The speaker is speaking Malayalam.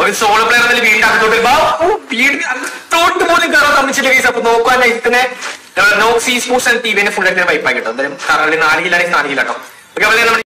സോളോ പ്ലെയർ എന്നതിൽ വീടിന്റെ അകത്തോട്ട് വീടിന് അകത്തോട്ട് പോലും കയറാൻ തമ്മിച്ചില്ല കേസ്. അപ്പൊ നോക്കാൻ ഇതിനെ നോക്സി സ്പോർട്സ് ആൻഡ് ടി വിനെ ഫുൾ ആയിട്ട് വൈപ്പായി കിട്ടും. എന്തായാലും 4 കിലാണെങ്കിൽ 4 കിലാട്ടോ. ഓക്കെ,